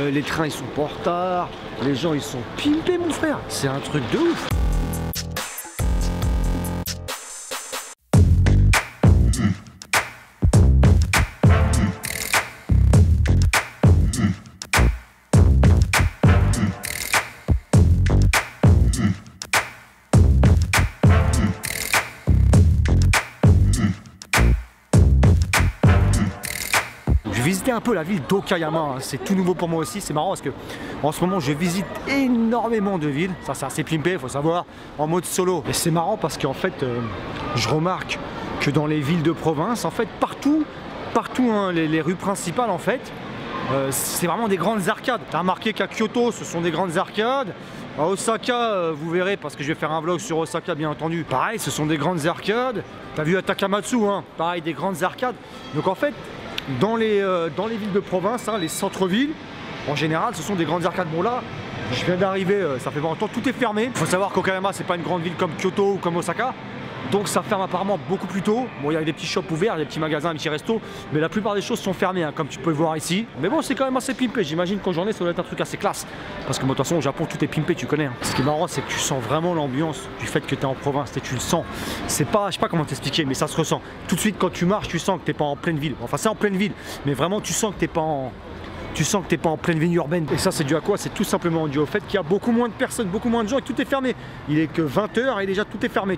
les trains ils sont pas en retard, les gens ils sont pimpés mon frère, c'est un truc de ouf. Visiter un peu la ville d'Okayama, hein. C'est tout nouveau pour moi aussi, c'est marrant parce que en ce moment je visite énormément de villes, ça c'est assez pimpé, il faut savoir, en mode solo. Et c'est marrant parce qu'en fait je remarque que dans les villes de province, en fait partout hein, les rues principales en fait, c'est vraiment des grandes arcades. T'as remarqué qu'à Kyoto ce sont des grandes arcades, à Osaka vous verrez parce que je vais faire un vlog sur Osaka bien entendu, pareil ce sont des grandes arcades. T'as vu à Takamatsu, hein, pareil des grandes arcades. Donc en fait dans les villes de province, hein, les centres-villes, en général, ce sont des grandes arcades. Bon là, je viens d'arriver, ça fait pas longtemps, tout est fermé. Il faut savoir qu'Okayama, c'est pas une grande ville comme Kyoto ou comme Osaka. Donc ça ferme apparemment beaucoup plus tôt. Bon, il y a des petits shops ouverts, des petits magasins, des petits restos, mais la plupart des choses sont fermées, hein, comme tu peux le voir ici. Mais bon, c'est quand même assez pimpé. J'imagine qu'en journée, ça doit être un truc assez classe. Parce que moi, de toute façon, au Japon, tout est pimpé, tu connais. Hein. Ce qui est marrant, c'est que tu sens vraiment l'ambiance du fait que tu es en province, et tu le sens. C'est pas, je sais pas comment t'expliquer, mais ça se ressent. Tout de suite, quand tu marches, tu sens que t'es pas en pleine ville. Enfin, c'est en pleine ville, mais vraiment, tu sens que t'es pas en... Tu sens que t'es pas en pleine ville urbaine. Et ça c'est dû à quoi? C'est tout simplement dû au fait qu'il y a beaucoup moins de personnes, beaucoup moins de gens et tout est fermé. Il est que 20 h et déjà tout est fermé.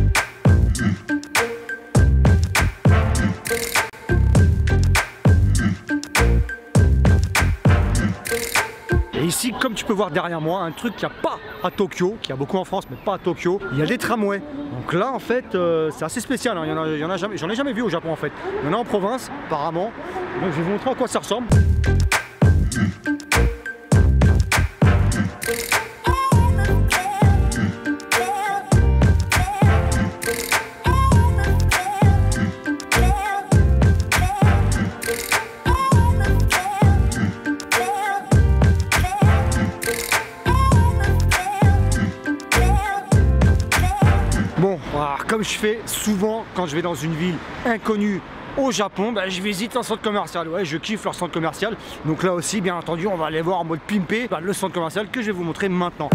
Et ici, comme tu peux voir derrière moi, un truc qu'il n'y a pas à Tokyo, qu'il y a beaucoup en France mais pas à Tokyo, il y a des tramways. Donc là en fait c'est assez spécial, hein. J'en ai jamais vu au Japon en fait. Il y en a en province apparemment. Donc je vais vous montrer à quoi ça ressemble. Bon, alors, comme je fais souvent quand je vais dans une ville inconnue au Japon, bah, je visite un centre commercial. Ouais, je kiffe leur centre commercial. Donc là aussi, bien entendu, on va aller voir en mode pimpé le centre commercial que je vais vous montrer maintenant.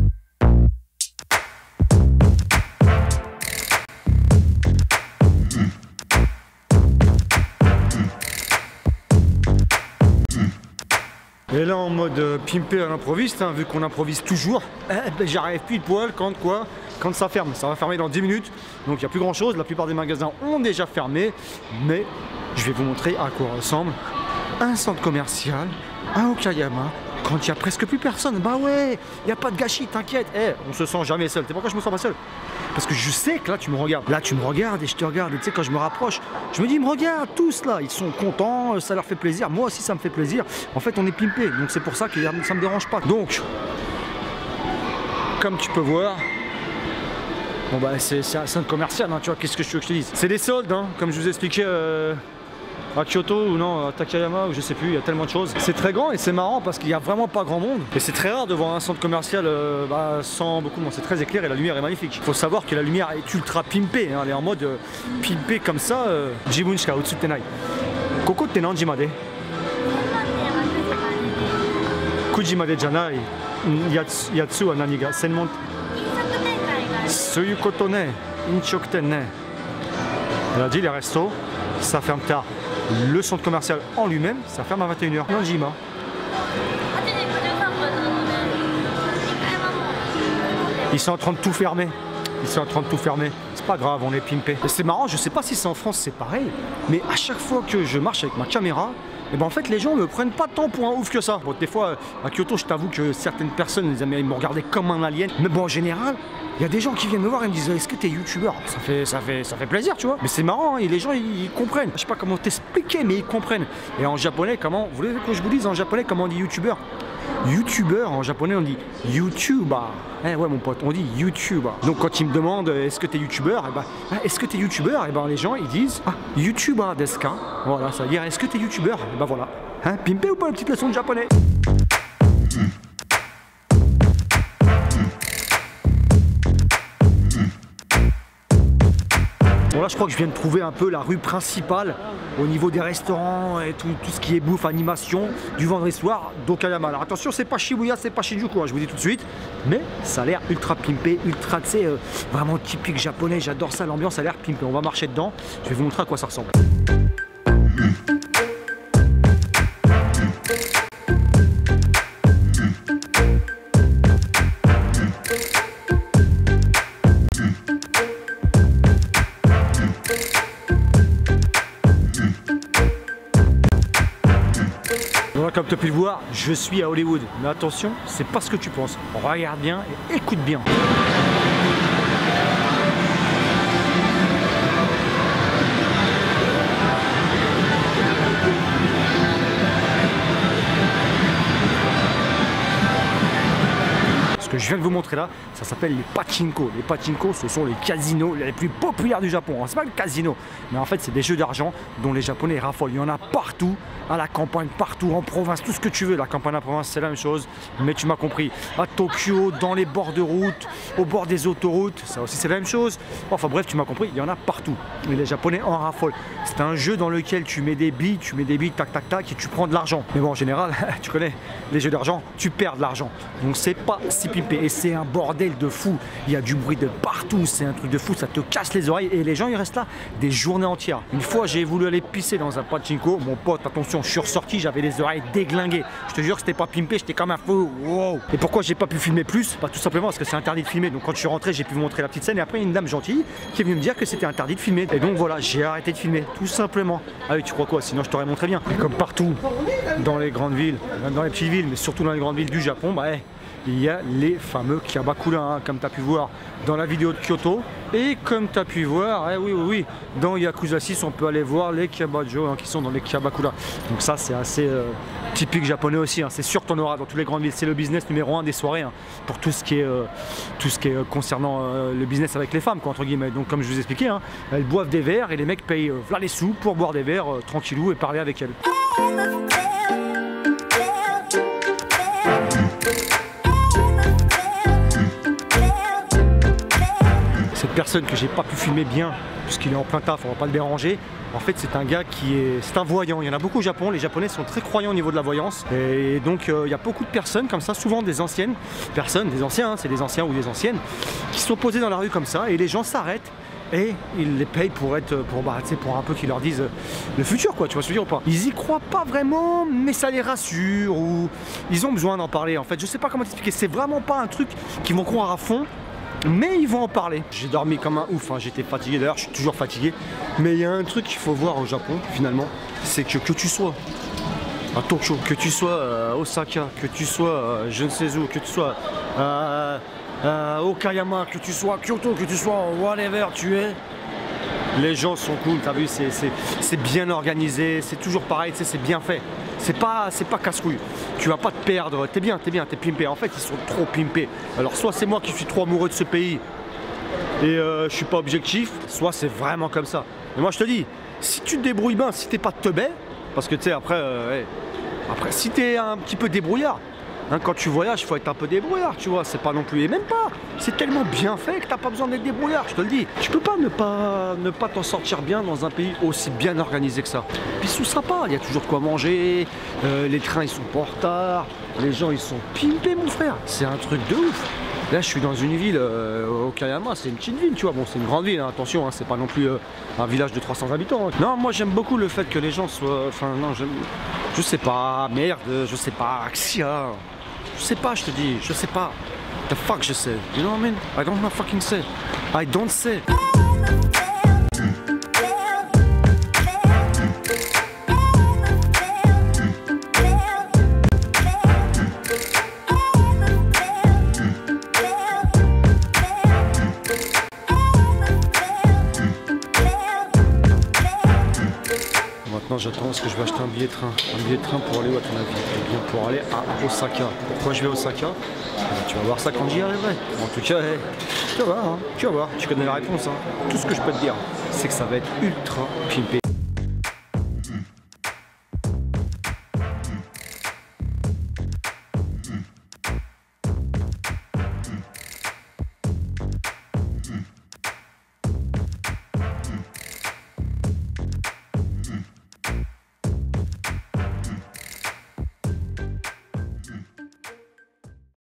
Et là en mode pimpé à l'improviste, hein, vu qu'on improvise toujours, ben, j'arrive pile poil quand ça ferme. Ça va fermer dans 10 minutes, donc il n'y a plus grand chose. La plupart des magasins ont déjà fermé, mais je vais vous montrer à quoi ressemble un centre commercial à Okayama quand il n'y a presque plus personne. Bah ouais, il n'y a pas de gâchis, t'inquiète. On se sent jamais seul. Tu sais pourquoi je me sens pas seul? Parce que je sais que là tu me regardes. Là tu me regardes et je te regarde. Et tu sais, quand je me rapproche, je me dis, ils me regardent tous là. Ils sont contents, ça leur fait plaisir. Moi aussi ça me fait plaisir. En fait on est pimpé. Donc c'est pour ça que ça me dérange pas. Donc, comme tu peux voir, bon bah c'est un centre commercial, hein, tu vois, qu'est-ce que je veux que je te dise? C'est des soldes, hein, comme je vous expliquais à Kyoto ou non, à Takayama ou je sais plus, il y a tellement de choses. C'est très grand et c'est marrant parce qu'il n'y a vraiment pas grand monde. Et c'est très rare de voir un centre commercial sans beaucoup de monde. C'est très éclairé et la lumière est magnifique. Il faut savoir que la lumière est ultra pimpée, hein, elle est en mode pimpée comme ça. Jibun shika utsute nai. Koko te nanji made? Kuji made janai. Yatsu wa nani ga senmon? Suyu koto ne. Inchokuten ne. Elle a dit les restos, ça ferme tard. Le centre commercial en lui-même, ça ferme à 21 h. Nanjima. Ils sont en train de tout fermer. Ils sont en train de tout fermer. C'est pas grave, on est pimpé. C'est marrant, je sais pas si c'est en France, c'est pareil. Mais à chaque fois que je marche avec ma caméra, et ben en fait les gens me prennent pas tant pour un ouf que ça. Bon, des fois à Kyoto, je t'avoue que certaines personnes, les Américains, me regardaient comme un alien. Mais bon, en général, il y a des gens qui viennent me voir et me disent, est-ce que t'es youtubeur? Ça fait plaisir, tu vois. Mais c'est marrant, hein, et les gens ils comprennent. Je sais pas comment t'expliquer, mais ils comprennent. Et en japonais, comment, vous voulez que je vous dise en japonais comment on dit youtubeur? Youtubeur en japonais on dit YouTuber. Ouais mon pote, on dit YouTuber. Donc quand ils me demandent est-ce que t'es youtubeur, et ben est-ce que t'es youtubeur, et ben les gens ils disent YouTuber desu ka. Voilà, ça veut dire est-ce que t'es youtubeur, et ben voilà. Hein, pimpé ou pas une petite leçon de japonais? Bon là je crois que je viens de trouver un peu la rue principale au niveau des restaurants et tout ce qui est bouffe, animation du vendredi soir d'Okayama. Alors attention, c'est pas Shibuya, c'est pas Shinjuku, hein, je vous dis tout de suite, mais ça a l'air ultra pimpé, ultra, tu sais, vraiment typique japonais, j'adore ça, l'ambiance a l'air pimpé. On va marcher dedans, je vais vous montrer à quoi ça ressemble. Voilà, comme tu as pu le voir, je suis à Hollywood. Mais attention, c'est pas ce que tu penses. Regarde bien et écoute bien. Ce que je viens de vous montrer là, ça s'appelle les pachinko. Les pachinko, ce sont les casinos les plus populaires du Japon. C'est pas le casino, mais en fait c'est des jeux d'argent dont les Japonais raffolent. Il y en a partout, à la campagne, partout, en province, tout ce que tu veux. La campagne, la province, c'est la même chose, mais tu m'as compris. À Tokyo, dans les bords de route, au bord des autoroutes, ça aussi c'est la même chose. Enfin bref, tu m'as compris, il y en a partout. Et les Japonais en raffolent. C'est un jeu dans lequel tu mets des billes, tac tac tac, et tu prends de l'argent. Mais bon, en général, tu connais les jeux d'argent, tu perds de l'argent. Donc c'est pas si pimpé. Et c'est un bordel de fou. Il y a du bruit de partout, c'est un truc de fou, ça te casse les oreilles. Et les gens, ils restent là des journées entières. Une fois, j'ai voulu aller pisser dans un pachinko. Mon pote, attention, je suis ressorti, j'avais les oreilles déglinguées. Je te jure que c'était pas pimpé, j'étais comme un fou. Wow. Et pourquoi j'ai pas pu filmer plus? Bah, tout simplement parce que c'est interdit de filmer. Donc quand je suis rentré, j'ai pu vous montrer la petite scène. Et après, une dame gentille qui est venue me dire que c'était interdit de filmer. Et donc voilà, j'ai arrêté de filmer, tout simplement. Ah oui, tu crois quoi? Sinon, je t'aurais montré bien. Et comme partout, dans les grandes villes, même dans les petites villes, mais surtout dans les grandes villes du Japon, bah, il y a les fameux Kyabakura, hein, comme tu as pu voir dans la vidéo de Kyoto. Et comme tu as pu voir, oui, dans Yakuza 6, on peut aller voir les Kyabajo, hein, qui sont dans les Kyabakura. Donc ça, c'est assez typique japonais aussi. Hein. C'est sûr que tu en auras dans toutes les grandes villes. C'est le business numéro 1 des soirées, hein, pour tout ce qui est concernant le business avec les femmes, quoi, entre guillemets. Donc comme je vous expliquais, hein, elles boivent des verres et les mecs payent là les sous pour boire des verres tranquillou et parler avec elles. Cette personne que j'ai pas pu filmer bien puisqu'il est en plein taf, on va pas le déranger. En fait, c'est un gars c'est un voyant. Il y en a beaucoup au Japon. Les Japonais sont très croyants au niveau de la voyance. Et donc, il y a beaucoup de personnes comme ça, souvent des anciennes personnes, des anciens, hein, c'est des anciens ou des anciennes, qui sont posés dans la rue comme ça. Et les gens s'arrêtent et ils les payent pour un peu qu'ils leur disent le futur, quoi. Tu vois ce que je veux dire ou pas? Ils y croient pas vraiment, mais ça les rassure ou ils ont besoin d'en parler. En fait, je sais pas comment t'expliquer. C'est vraiment pas un truc qu'ils vont croire à fond. Mais ils vont en parler. J'ai dormi comme un ouf, hein. J'étais fatigué, d'ailleurs je suis toujours fatigué. Mais il y a un truc qu'il faut voir au Japon finalement, c'est que tu sois à Tokyo, que tu sois à Osaka, que tu sois je ne sais où, que tu sois à Okayama, que tu sois à Kyoto, que tu sois whatever tu es, les gens sont cool, t'as vu, c'est bien organisé, c'est toujours pareil, tu sais, c'est bien fait. C'est pas casse-couille. Tu vas pas te perdre, t'es pimpé. En fait, ils sont trop pimpés. Alors soit c'est moi qui suis trop amoureux de ce pays et je suis pas objectif, soit c'est vraiment comme ça. Mais moi je te dis, si tu te débrouilles bien, si t'es pas teubé, parce que tu sais après si t'es un petit peu débrouillard, hein, quand tu voyages, il faut être un peu débrouillard, tu vois, c'est pas non plus, et même pas, c'est tellement bien fait que t'as pas besoin d'être débrouillard, je te le dis. Tu peux pas ne pas t'en sortir bien dans un pays aussi bien organisé que ça. Puis sous ça pas, il y a toujours de quoi manger, les trains ils sont pas en retard, les gens ils sont pimpés mon frère, c'est un truc de ouf. Là je suis dans une ville, Okayama, c'est une petite ville, tu vois, bon c'est une grande ville, hein, attention, hein, c'est pas non plus un village de 300 habitants. Hein. Non, moi j'aime beaucoup le fait que les gens soient, enfin non, je sais pas, merde, je sais pas, Axia. Je sais pas, je te dis, je sais pas. The fuck je sais. You know what I mean? I don't know fucking say. I don't say. Maintenant j'attends parce que je vais acheter un billet de train. Un billet de train pour aller où à ton avis? Eh bien pour aller à Osaka. Pourquoi je vais à Osaka? Tu vas voir ça quand j'y arriverai. En tout cas, tu vas voir, hein. Tu vas voir, tu connais la réponse. Hein. Tout ce que je peux te dire, c'est que ça va être ultra pimpé.